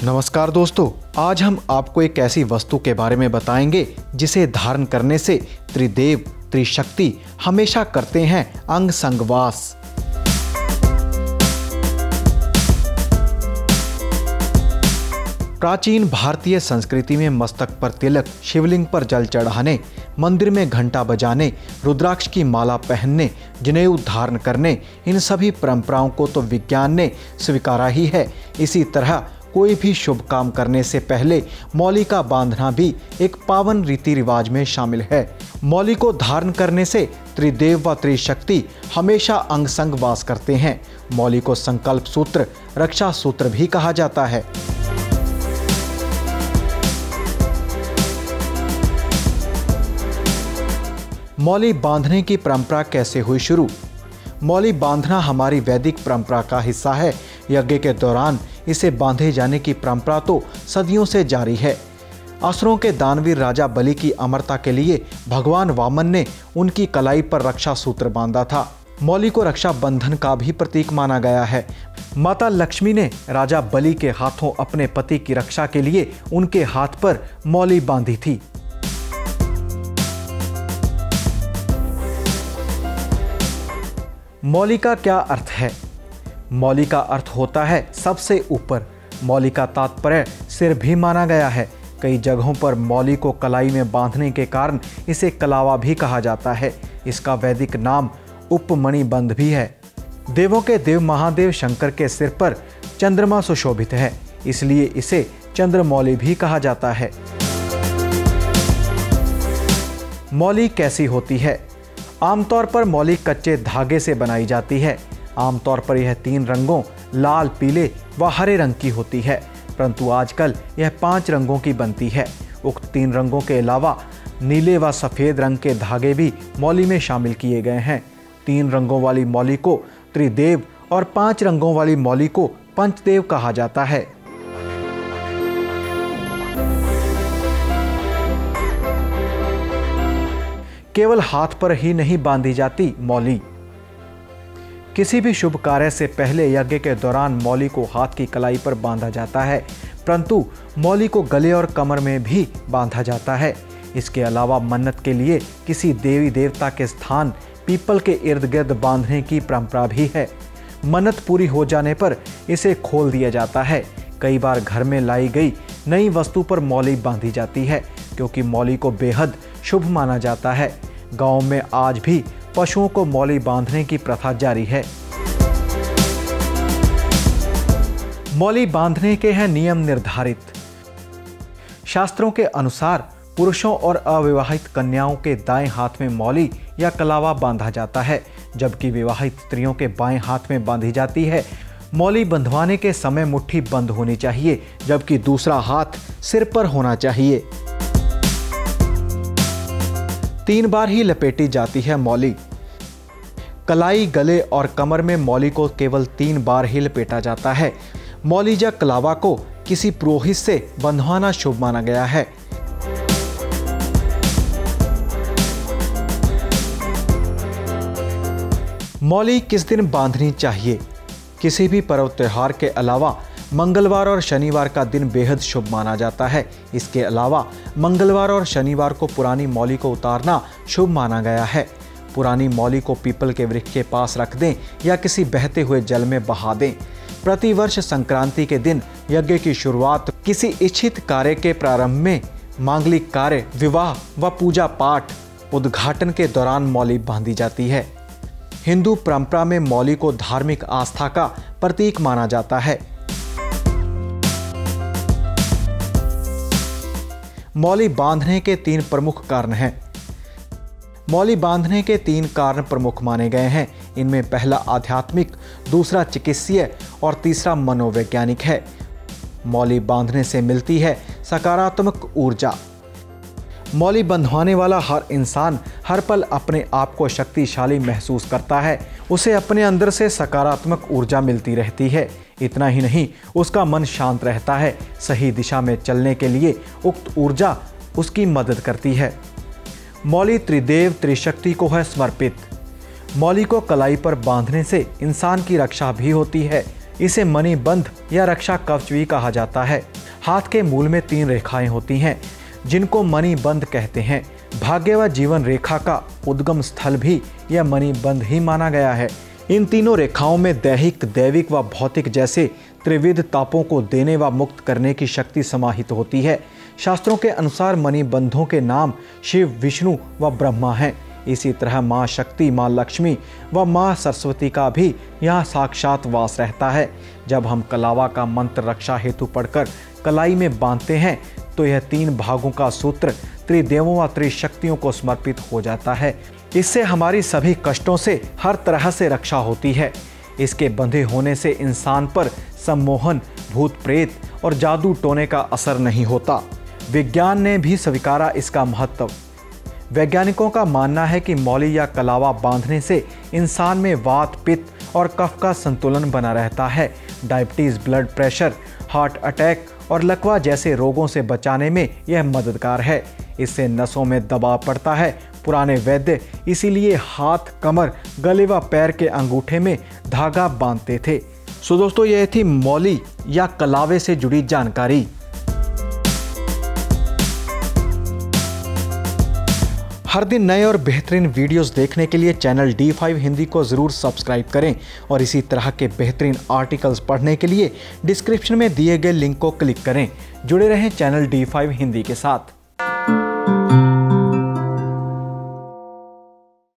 नमस्कार दोस्तों, आज हम आपको एक ऐसी वस्तु के बारे में बताएंगे जिसे धारण करने से त्रिदेव त्रिशक्ति हमेशा करते हैं अंग संगवास। प्राचीन भारतीय संस्कृति में मस्तक पर तिलक, शिवलिंग पर जल चढ़ाने, मंदिर में घंटा बजाने, रुद्राक्ष की माला पहनने, जनेऊ धारण करने, इन सभी परंपराओं को तो विज्ञान ने स्वीकारा ही है। इसी तरह कोई भी शुभ काम करने से पहले मौली का बांधना भी एक पावन रीति रिवाज में शामिल है। मौली को धारण करने से त्रिदेव व त्रिशक्ति हमेशा अंग संग वास करते हैं। मौली को संकल्प सूत्र, रक्षा सूत्र भी कहा जाता है। मौली बांधने की परंपरा कैसे हुई शुरू? मौली बांधना हमारी वैदिक परंपरा का हिस्सा है। यज्ञ के दौरान इसे बांधे जाने की परंपरा तो सदियों से जारी है। असुरों के दानवीर राजा बलि की अमरता के लिए भगवान वामन ने उनकी कलाई पर रक्षा सूत्र बांधा था। मौली को रक्षा बंधन का भी प्रतीक माना गया है। माता लक्ष्मी ने राजा बलि के हाथों अपने पति की रक्षा के लिए उनके हाथ पर मौली बांधी थी। मौली का क्या अर्थ है? मौली का अर्थ होता है सबसे ऊपर। मौली का तात्पर्य सिर भी माना गया है। कई जगहों पर मौली को कलाई में बांधने के कारण इसे कलावा भी कहा जाता है। इसका वैदिक नाम उपमणि बंध भी है। देवों के देव महादेव शंकर के सिर पर चंद्रमा सुशोभित है, इसलिए इसे चंद्रमौली भी कहा जाता है। मौली कैसी होती है? आमतौर पर मौली कच्चे धागे से बनाई जाती है। आमतौर पर यह 3 रंगों लाल, पीले व हरे रंग की होती है, परंतु आजकल यह 5 रंगों की बनती है। उक्त 3 रंगों के अलावा नीले व सफ़ेद रंग के धागे भी मौली में शामिल किए गए हैं। 3 रंगों वाली मौली को त्रिदेव और 5 रंगों वाली मौली को पंचदेव कहा जाता है। केवल हाथ पर ही नहीं बांधी जाती मौली। किसी भी शुभ कार्य से पहले यज्ञ के दौरान मौली को हाथ की कलाई पर बांधा जाता है, परंतु मौली को गले और कमर में भी बांधा जाता है। इसके अलावा मन्नत के लिए किसी देवी देवता के स्थान पीपल के इर्द गिर्द बांधने की परंपरा भी है। मन्नत पूरी हो जाने पर इसे खोल दिया जाता है। कई बार घर में लाई गई नई वस्तु पर मौली बांधी जाती है, क्योंकि मौली को बेहद शुभ माना जाता है। गांव में आज भी पशुओं को मौली बांधने की प्रथा जारी है। मौली बांधने के हैं नियम निर्धारित। शास्त्रों के अनुसार पुरुषों और अविवाहित कन्याओं के दाएं हाथ में मौली या कलावा बांधा जाता है, जबकि विवाहित स्त्रियों के बाएं हाथ में बांधी जाती है। मौली बंधवाने के समय मुट्ठी बंद होनी चाहिए, जबकि दूसरा हाथ सिर पर होना चाहिए। 3 बार ही लपेटी जाती है मौली। कलाई, गले और कमर में मौली को केवल 3 बार ही लपेटा जाता है। मौली या कलावा को किसी पुरोहित से बंधवाना शुभ माना गया है। मौली किस दिन बांधनी चाहिए? किसी भी पर्व त्योहार के अलावा मंगलवार और शनिवार का दिन बेहद शुभ माना जाता है। इसके अलावा मंगलवार और शनिवार को पुरानी मौली को उतारना शुभ माना गया है। पुरानी मौली को पीपल के वृक्ष के पास रख दें या किसी बहते हुए जल में बहा दें। प्रतिवर्ष संक्रांति के दिन यज्ञ की शुरुआत, किसी इच्छित कार्य के प्रारंभ में, मांगलिक कार्य, विवाह व पूजा पाठ, उद्घाटन के दौरान मौली बांधी जाती है। हिंदू परंपरा में मौली को धार्मिक आस्था का प्रतीक माना जाता है। मौली बांधने के 3 प्रमुख कारण हैं। मौली बांधने के 3 कारण प्रमुख माने गए हैं। इनमें पहला आध्यात्मिक, दूसरा चिकित्सीय और तीसरा मनोवैज्ञानिक है। मौली बांधने से मिलती है सकारात्मक ऊर्जा। मौली बंधवाने वाला हर इंसान हर पल अपने आप को शक्तिशाली महसूस करता है। उसे अपने अंदर से सकारात्मक ऊर्जा मिलती रहती है। इतना ही नहीं, उसका मन शांत रहता है। सही दिशा में चलने के लिए उक्त ऊर्जा उसकी मदद करती है। मौली त्रिदेव त्रिशक्ति को है समर्पित। मौली को कलाई पर बांधने से इंसान की रक्षा भी होती है। इसे मणिबंध या रक्षा कवच भी कहा जाता है। हाथ के मूल में 3 रेखाएं होती हैं जिनको मणिबंध कहते हैं। भाग्य व जीवन रेखा का उद्गम स्थल भी यह मणिबंध ही माना गया है। इन तीनों रेखाओं में दैहिक, दैविक व भौतिक जैसे त्रिविध तापों को देने व मुक्त करने की शक्ति समाहित होती है। शास्त्रों के अनुसार मणिबंधों के नाम शिव, विष्णु व ब्रह्मा हैं। इसी तरह माँ शक्ति, माँ लक्ष्मी व माँ सरस्वती का भी यहाँ साक्षात वास रहता है। जब हम कलावा का मंत्र रक्षा हेतु पढ़कर कलाई में बांधते हैं तो यह 3 भागों का सूत्र त्रिदेवों व त्रिशक्तियों को समर्पित हो जाता है। इससे हमारी सभी कष्टों से हर तरह से रक्षा होती है। इसके बंधे होने से इंसान पर सम्मोहन, भूत प्रेत और जादू टोने का असर नहीं होता। विज्ञान ने भी स्वीकारा इसका महत्व। वैज्ञानिकों का मानना है कि मौली या कलावा बांधने से इंसान में वात, पित्त और कफ का संतुलन बना रहता है। Diabetes, blood pressure, heart attack और लकवा जैसे रोगों से बचाने में यह मददगार है। इससे नसों में दबाव पड़ता है। पुराने वैद्य इसीलिए हाथ, कमर, गले व पैर के अंगूठे में धागा बांधते थे। सो दोस्तों, यह थी मौली या कलावे से जुड़ी जानकारी। हर दिन नए और बेहतरीन वीडियोस देखने के लिए चैनल D5 हिंदी को ज़रूर सब्सक्राइब करें और इसी तरह के बेहतरीन आर्टिकल्स पढ़ने के लिए डिस्क्रिप्शन में दिए गए लिंक को क्लिक करें। जुड़े रहें चैनल D5 हिंदी के साथ।